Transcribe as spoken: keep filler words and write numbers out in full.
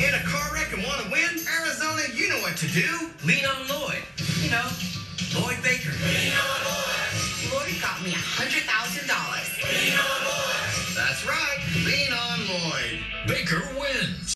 In a car wreck and want to win? Arizona, you know what to do. Lean on Lloyd. You know, Lloyd Baker. Lean on Lloyd. Lloyd got me one hundred thousand dollars. Lean on Lloyd. That's right. Lean on Lloyd. Baker wins.